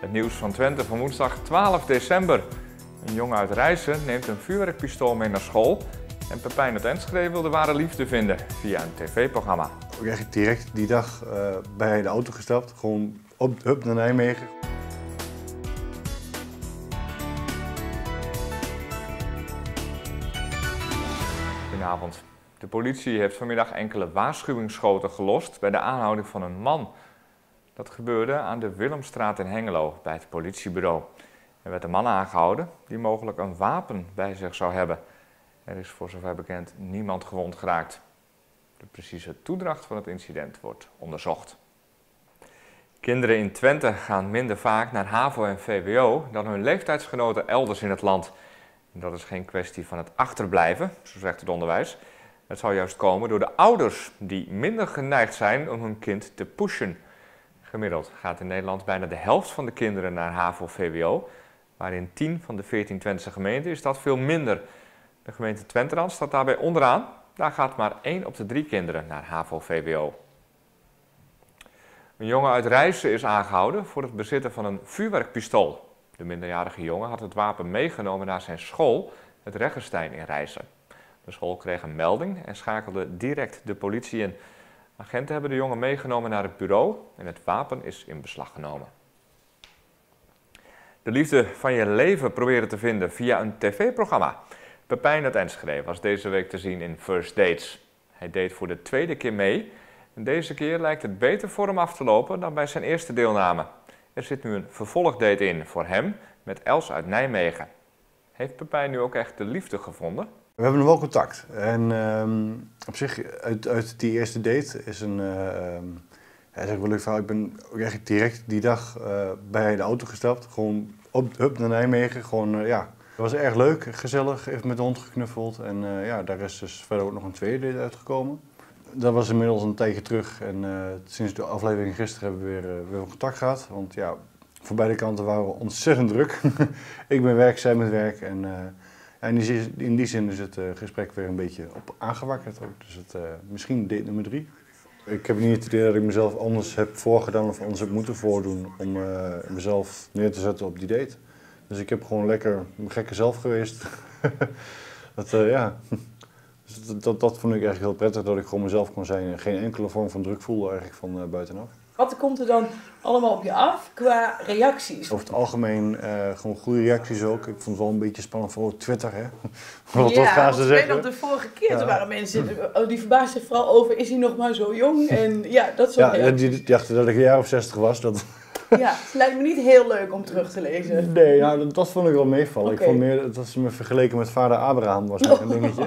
Het nieuws van Twente van woensdag 12 december. Een jongen uit Rijssen neemt een vuurwerkpistool mee naar school. En Pepijn uit Enschede wil de ware liefde vinden via een tv-programma. Ook echt direct die dag bij de auto gestapt. Gewoon op hup naar Nijmegen. Goedenavond. De politie heeft vanmiddag enkele waarschuwingsschoten gelost bij de aanhouding van een man. Dat gebeurde aan de Willemstraat in Hengelo bij het politiebureau. Er werd een man aangehouden die mogelijk een wapen bij zich zou hebben. Er is voor zover bekend niemand gewond geraakt. De precieze toedracht van het incident wordt onderzocht. Kinderen in Twente gaan minder vaak naar HAVO en VWO dan hun leeftijdsgenoten elders in het land. En dat is geen kwestie van het achterblijven, zo zegt het onderwijs. Het zou juist komen door de ouders die minder geneigd zijn om hun kind te pushen. Gemiddeld gaat in Nederland bijna de helft van de kinderen naar HAVO-VWO, maar in 10 van de 14 Twentse gemeenten is dat veel minder. De gemeente Twenterand staat daarbij onderaan. Daar gaat maar 1 op de 3 kinderen naar HAVO-VWO. Een jongen uit Rijssen is aangehouden voor het bezitten van een vuurwerkpistool. De minderjarige jongen had het wapen meegenomen naar zijn school, het Reggenstein in Rijssen. De school kreeg een melding en schakelde direct de politie in. Agenten hebben de jongen meegenomen naar het bureau en het wapen is in beslag genomen. De liefde van je leven proberen te vinden via een tv-programma. Pepijn uit Enschede was deze week te zien in First Dates. Hij deed voor de 2e keer mee en deze keer lijkt het beter voor hem af te lopen dan bij zijn eerste deelname. Er zit nu een vervolgdate in voor hem met Els uit Nijmegen. Heeft Pepijn nu ook echt de liefde gevonden? We hebben nog wel contact. En op zich, uit die eerste date is een... hij zegt wel leuk verhaal. Ik ben ook echt direct die dag bij de auto gestapt. Gewoon op hup naar Nijmegen. Gewoon, ja. Het was erg leuk, gezellig. Even met de hond geknuffeld. En ja, daar is dus verder ook nog een tweede date uitgekomen. Dat was inmiddels een tijdje terug. En sinds de aflevering gisteren hebben we weer contact gehad. Want ja, voor beide kanten waren we ontzettend druk. Ik ben werk, zij met werk. En in die zin is het gesprek weer een beetje op aangewakkerd. Dus misschien date nummer 3. Ik heb niet het idee dat ik mezelf anders heb voorgedaan of anders heb moeten voordoen om mezelf neer te zetten op die date. Dus ik heb gewoon lekker mijn gekke zelf geweest. Ja. Dus dat vond ik eigenlijk heel prettig, dat ik gewoon mezelf kon zijn en geen enkele vorm van druk voelde eigenlijk van buitenaf. Wat komt er dan allemaal op je af qua reacties? Over het algemeen gewoon goede reacties ook. Ik vond het wel een beetje spannend voor Twitter, hè? Wat gaan ze zeggen? Ik weet nog de vorige keer, toen waren mensen die verbaasden zich vooral over, is hij nog maar zo jong? En ja, dat soort reacties. Die dachten dat ik een jaar of 60 was. Ja, het lijkt me niet heel leuk om terug te lezen. Nee, nou, dat vond ik wel meevallen. Okay. Ik vond meer dat ze me vergeleken met vader Abraham was nog een dingetje.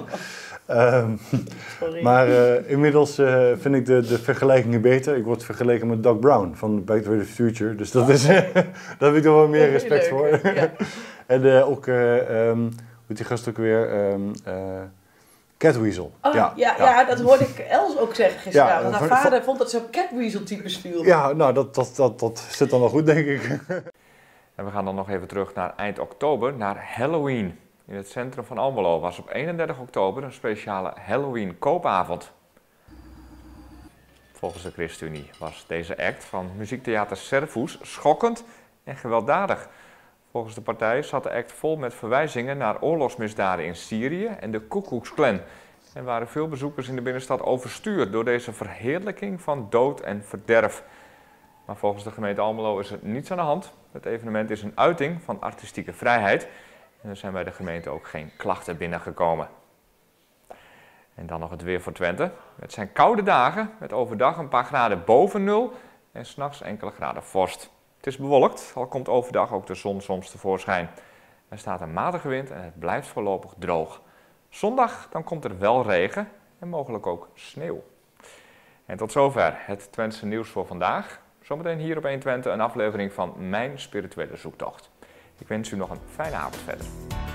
Maar inmiddels vind ik de vergelijkingen beter. Ik word vergeleken met Doc Brown van Back to the Future. Dus dat is, daar heb ik toch wel meer respect voor. Ja. En ook, hoe heet die gast ook weer? Catweasel. Oh, ja, dat hoorde ik Els ook zeggen gisteravond. Ja, haar vader vond dat ze op Catweasel-types viel. Ja, nou, dat zit dan wel goed, denk ik. En we gaan dan nog even terug naar eind oktober, naar Halloween. In het centrum van Almelo was op 31 oktober een speciale Halloween-koopavond. Volgens de ChristenUnie was deze act van muziektheater Servoes schokkend en gewelddadig. Volgens de partij zat de act vol met verwijzingen naar oorlogsmisdaden in Syrië en de Ku Klux Klan. En waren veel bezoekers in de binnenstad overstuurd door deze verheerlijking van dood en verderf. Maar volgens de gemeente Almelo is er niets aan de hand. Het evenement is een uiting van artistieke vrijheid. En er zijn bij de gemeente ook geen klachten binnengekomen. En dan nog het weer voor Twente. Het zijn koude dagen met overdag een paar graden boven nul en 's nachts enkele graden vorst. Het is bewolkt, al komt overdag ook de zon soms tevoorschijn. Er staat een matige wind en het blijft voorlopig droog. Zondag dan komt er wel regen en mogelijk ook sneeuw. En tot zover het Twentse nieuws voor vandaag. Zometeen hier op 120 een aflevering van Mijn Spirituele Zoektocht. Ik wens u nog een fijne avond verder.